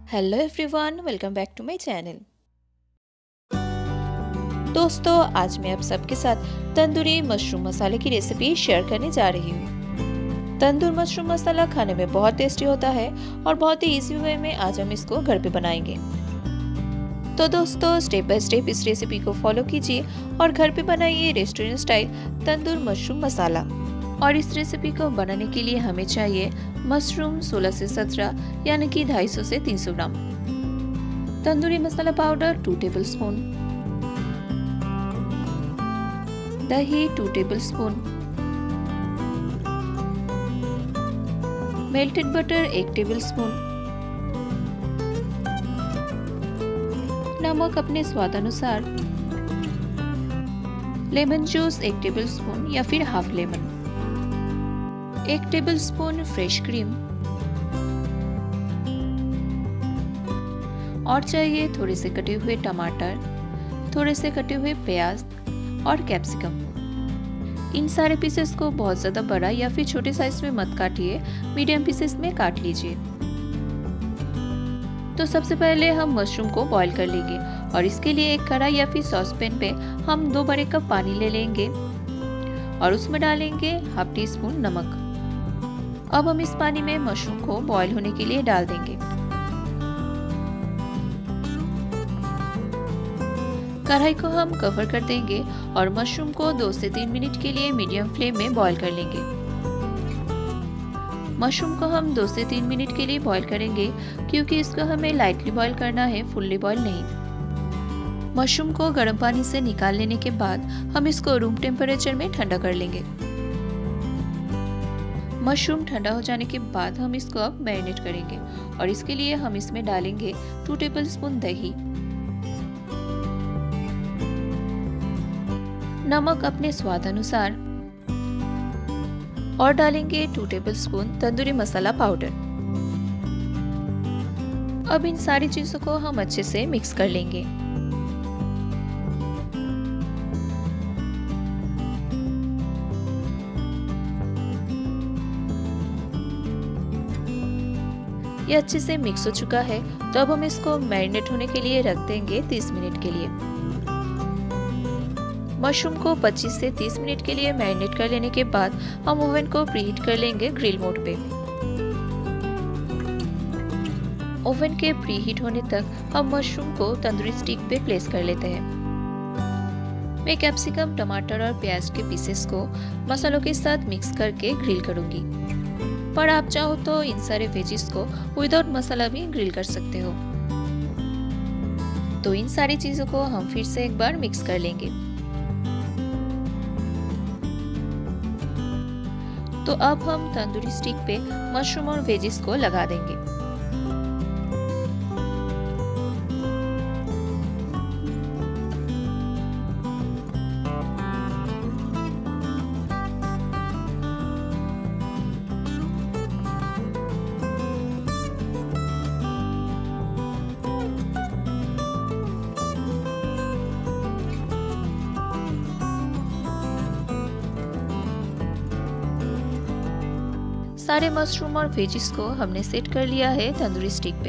Hello everyone, welcome back to my channel. दोस्तों, आज मैं आप सबके साथ तंदूरी मशरूम मसाले की रेसिपी शेयर करने जा रही हूँ। तंदूर मशरूम मसाला खाने में बहुत टेस्टी होता है और बहुत ही इजी वे में आज हम इसको घर पे बनाएंगे। तो दोस्तों, स्टेप बाय स्टेप इस रेसिपी को फॉलो कीजिए और घर पे बनाइए restaurant style tandoor mushroom masala. और इस रेसिपी को बनाने के लिए हमें चाहिए मशरूम 16 से 17 यानी कि 250 से 300 ग्राम, तंदूरी मसाला पाउडर 2 टेबलस्पून, दही 2 टेबलस्पून, मेल्टेड बटर 1 टेबलस्पून, नमक अपने स्वाद अनुसार, लेमन जूस 1 टेबलस्पून या फिर half lemon, 1 tablespoon fresh cream और चाहिए थोड़े से कटे हुए टमाटर, थोड़े से कटे हुए प्याज और कैप्सिकम। इन सारे पीसेस को बहुत ज़्यादा बड़ा या फिर छोटे साइज में मत काटिए, मीडियम पीसेस में काट लीजिए। तो सबसे पहले हम मशरूम को बॉईल कर लेंगे और इसके लिए एक कढ़ाई या फिर सॉस पैन पे हम 2 बड़े कप पानी ले लेंगे और उसमें डालेंगे हाफ टी स्पून नमक। अब हम इस पानी में मशरूम को बॉईल होने के लिए डाल देंगे। कढ़ाई को हम कवर कर देंगे और मशरूम को 2 से 3 मिनट के लिए मीडियम फ्लेम में बॉईल कर लेंगे। मशरूम को हम 2 से 3 मिनट के लिए बॉईल करेंगे क्योंकि इसको हमें लाइटली बॉईल करना है, फुल्ली बॉईल नहीं। मशरूम को गर्म पानी से निकाल लेने के बाद हम इसको रूम टेम्परेचर में ठंडा कर लेंगे। मशरूम ठंडा हो जाने के बाद हम इसको अब मैरिनेट करेंगे और इसके लिए हम इसमें डालेंगे 2 टेबलस्पून दही, नमक अपने स्वाद अनुसार और डालेंगे 2 टेबलस्पून तंदूरी मसाला पाउडर। अब इन सारी चीजों को हम अच्छे से मिक्स कर लेंगे। ये अच्छे से मिक्स हो चुका है, तो अब हम इसको मैरिनेट होने के लिए रख देंगे 30 मिनट के लिए। मशरूम को 25 से 30 मिनट के लिए मैरिनेट कर लेने के बाद हम ओवन को प्रीहीट कर लेंगे ग्रिल मोड पे। ओवन के प्रीहीट होने तक हम मशरूम को तंदूरी स्टिक पे प्लेस कर लेते हैं। मैं कैप्सिकम, टमाटर और प्याज के पीसेस को मसालों के साथ मिक्स करके ग्रिल करूंगी, पर आप चाहो तो इन सारे वेजिस को विदाउट मसाला भी ग्रिल कर सकते हो। तो इन सारी चीजों को हम फिर से एक बार मिक्स कर लेंगे। तो अब हम तंदूरी स्टिक पे मशरूम और वेजिस को लगा देंगे। सारे मशरूम और वेजिस को हमने सेट कर लिया है तंदूरी स्टिक पे।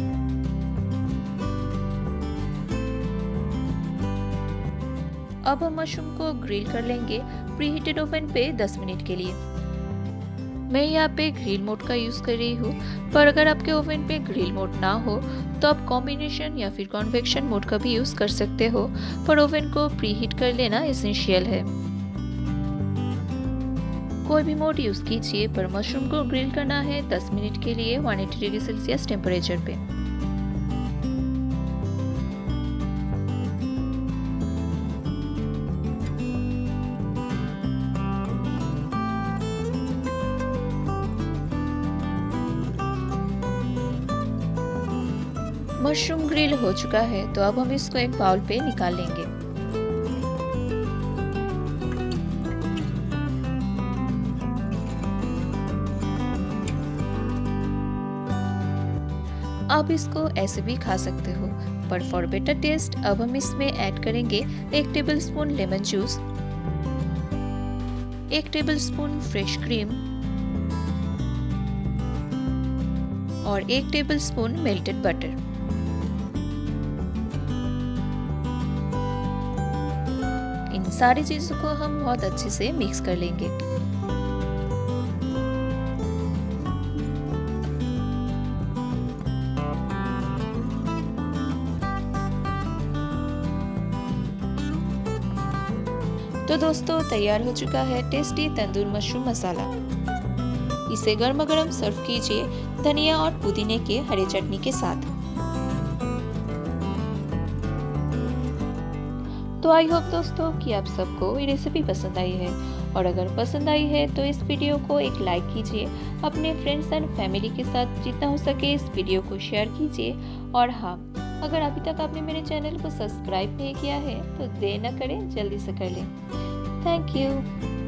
अब हम मशरूम को ग्रिल कर लेंगे प्रीहीटेड ओवन पे 10 मिनट के लिए। मैं यहाँ पे ग्रिल मोड का यूज कर रही हूँ, पर अगर आपके ओवन पे ग्रिल मोड ना हो तो आप कॉम्बिनेशन या फिर कॉन्वेक्शन मोड का भी यूज कर सकते हो, पर ओवन को प्रीहीट कर लेना एसेंशियल है। कोई भी मोड यूज कीजिए, पर मशरूम को ग्रिल करना है 10 मिनट के लिए 180 डिग्री सेल्सियस टेम्परेचर पे। मशरूम ग्रिल हो चुका है, तो अब हम इसको एक बाउल पे निकाल लेंगे। आप इसको ऐसे भी खा सकते हो, पर फॉर बेटर टेस्ट अब हम इसमें ऐड करेंगे 1 tablespoon lemon juice, 1 tablespoon fresh cream और 1 टेबलस्पून मेल्टेड बटर। इन सारी चीज़ों को हम बहुत अच्छे से मिक्स कर लेंगे। तो दोस्तों तैयार हो चुका है टेस्टी तंदूर मशरूम मसाला। इसे गर्मा गर्म सर्व कीजिए धनिया और पुदीने के हरे चटनी के साथ। तो आई होप दोस्तों कि आप सबको ये रेसिपी पसंद आई है, और अगर पसंद आई है तो इस वीडियो को एक लाइक कीजिए, अपने फ्रेंड्स एंड फैमिली के साथ जितना हो सके इस वीडियो को शेयर कीजिए। और हाँ, अगर अभी तक आपने मेरे चैनल को सब्सक्राइब नहीं किया है तो देर न करें, जल्दी से कर लें। Thank you.